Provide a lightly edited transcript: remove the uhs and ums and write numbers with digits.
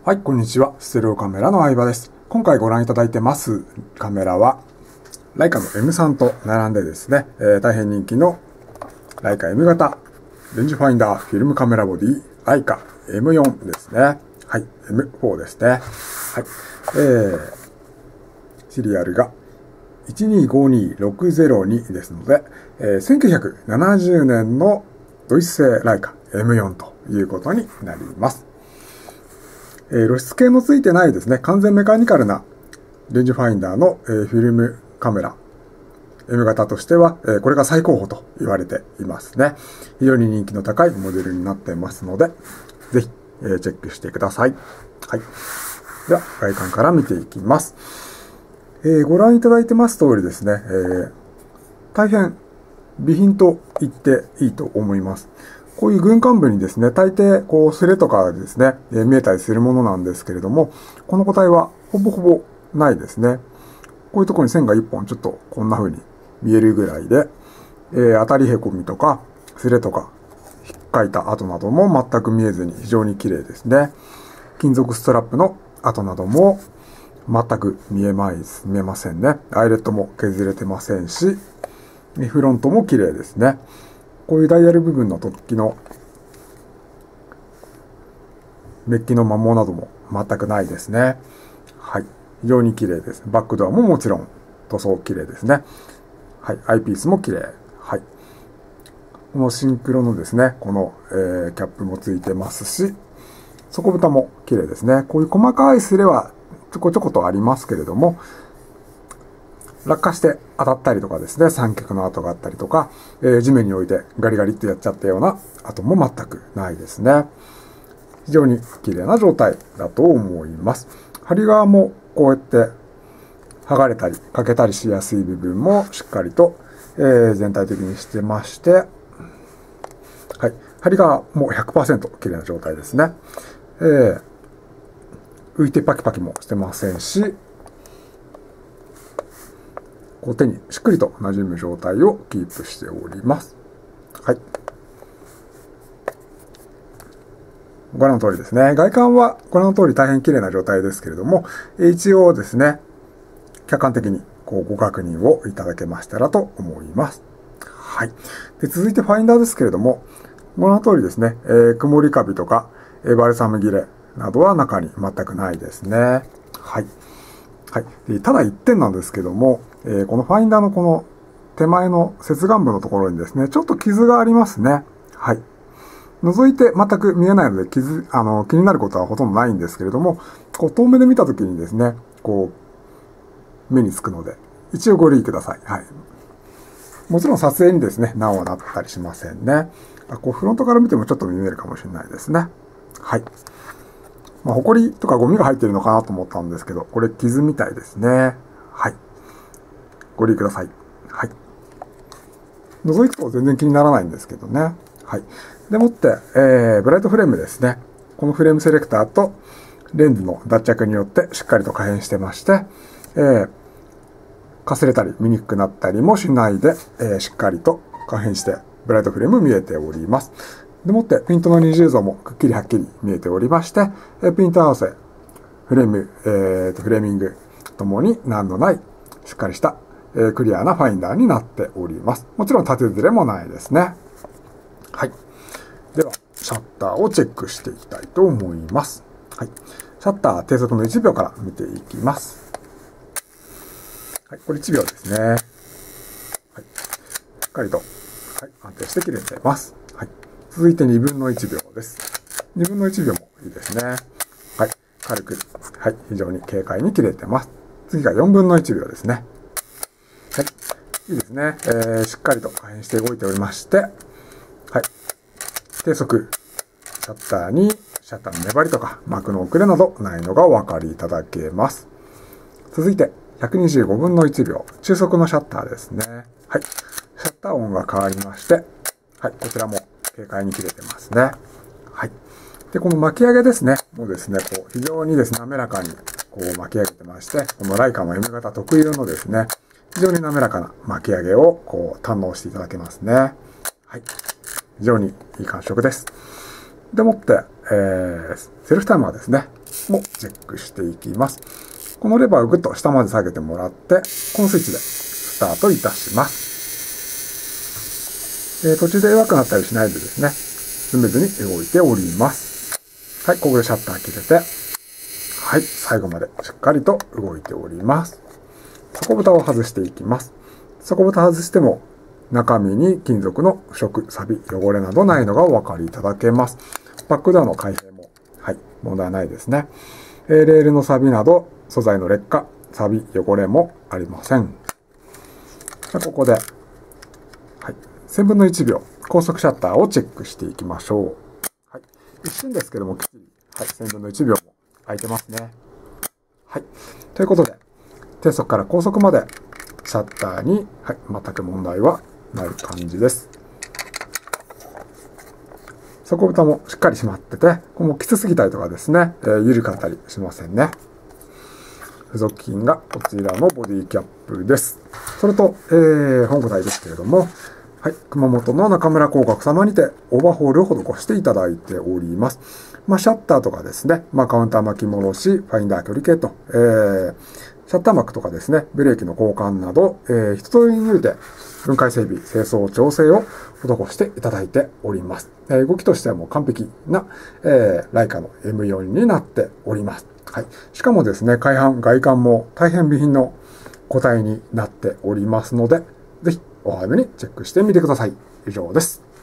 はい、こんにちは。ステレオカメラの相葉です。今回ご覧いただいてますカメラは、ライカの M3 と並んでですね、大変人気のライカ M 型レンジファインダーフィルムカメラボディ、ライカ M4 ですね。はい、M4 ですね。はい、シリアルが1252602ですので、1970年のドイツ製ライカ M4 ということになります。露出系のついてないですね、完全メカニカルなレンジファインダーの、フィルムカメラ M 型としては、これが最高峰と言われていますね。非常に人気の高いモデルになっていますので、ぜひ、チェックしてください。はい。では、外観から見ていきます。ご覧いただいてます通りですね、大変美品と言っていいと思います。こういう軍艦部にですね、大抵、こう、スレとかですね、見えたりするものなんですけれども、この個体はほぼほぼないですね。こういうところに線が1本ちょっとこんな風に見えるぐらいで、当たりへこみとか、スレとか、引っかいた跡なども全く見えずに非常に綺麗ですね。金属ストラップの跡なども全く見えませんね。アイレットも削れてませんし、フロントも綺麗ですね。こういうダイヤル部分の突起のメッキの摩耗なども全くないですね。はい。非常に綺麗です。バックドアももちろん塗装綺麗ですね。はい。アイピースも綺麗。はい。このシンクロのですね、この、キャップもついてますし、底蓋も綺麗ですね。こういう細かいスレはちょこちょことありますけれども、落下して当たったりとかですね、三脚の跡があったりとか、地面に置いてガリガリってやっちゃったような跡も全くないですね。非常に綺麗な状態だと思います。針側もこうやって剥がれたり欠けたりしやすい部分もしっかりと、全体的にしてまして、はい、針側も 100% 綺麗な状態ですね。浮いてパキパキもしてませんし、こう手にしっくりと馴染む状態をキープしております。はい。ご覧の通りですね。外観はご覧の通り大変綺麗な状態ですけれども、一応ですね、客観的にこうご確認をいただけましたらと思います。はい。で、続いてファインダーですけれども、ご覧の通りですね、曇りカビとか、バルサム切れなどは中に全くないですね。はい。はい。ただ一点なんですけども、このファインダーのこの手前の接眼部のところにですね、ちょっと傷がありますね。はい。覗いて全く見えないので気になることはほとんどないんですけれども、こう遠目で見たときにですね、こう、目につくので、一応ご留意ください。はい。もちろん撮影にですね、難はなったりしませんね。こうフロントから見てもちょっと見えるかもしれないですね。はい。まあ、埃とかゴミが入っているのかなと思ったんですけど、これ傷みたいですね。はい。ご留意ください。はい。覗くと全然気にならないんですけどね。はい。でもって、ブライトフレームですね。このフレームセレクターとレンズの脱着によってしっかりと可変してまして、かすれたり見にくくなったりもしないで、しっかりと可変してブライトフレーム見えております。でもってピントの二重像もくっきりはっきり見えておりまして、ピント合わせ、フレーム、フレーミングともに難のないしっかりしたクリアなファインダーになっております。もちろん縦ずれもないですね。はい。では、シャッターをチェックしていきたいと思います。はい。シャッター低速の1秒から見ていきます。はい。これ1秒ですね。はい。しっかりと、はい、安定して切れています。はい。続いて2分の1秒です。2分の1秒もいいですね。はい。軽く、はい。非常に軽快に切れてます。次が4分の1秒ですね。はい。いいですね。しっかりと可変して動いておりまして、はい。低速、シャッターに、シャッターの粘りとか、膜の遅れなどないのがお分かりいただけます。続いて、125分の1秒、中速のシャッターですね。はい。シャッター音が変わりまして、はい。こちらも軽快に切れてますね。はい。で、この巻き上げですね。もうですね、こう、非常にですね、滑らかに、こう巻き上げてまして、このライカの M 型特有のですね、非常に滑らかな巻き上げをこう堪能していただけますね。はい。非常にいい感触です。でもって、 セルフタイマーですね、もチェックしていきます。このレバーをぐっと下まで下げてもらって、このスイッチでスタートいたします。途中で弱くなったりしないでですね、スムーズに動いております。はい、ここでシャッター切れて、はい、最後までしっかりと動いております。底蓋を外していきます。底蓋外しても中身に金属の腐食、錆、汚れなどないのがお分かりいただけます。バックドアの開閉も、はい、問題ないですね。レールの錆など素材の劣化、錆、汚れもありません。ここで、はい、1000分の1秒高速シャッターをチェックしていきましょう。はい、一瞬ですけどもきっちり、はい、1000分の1秒も空いてますね。はい、ということで低速から高速までシャッターに、はい、全く問題はない感じです。底蓋もしっかり閉まってて、ここもきつすぎたりとかですね、緩かったりしませんね。付属品がこちらのボディキャップです。それと、本体ですけれども、はい、熊本の中村工学様にてオーバーホールを施していただいております。シャッターとかですね、カウンター巻き戻し、ファインダー距離計と、シャッター膜とかですね、ブレーキの交換など、一通りにおいて分解整備、清掃、調整を施していただいております。動きとしてはもう完璧な、ライカの M4 になっております。はい。しかもですね、外観も大変美品の個体になっておりますので、ぜひお早めにチェックしてみてください。以上です。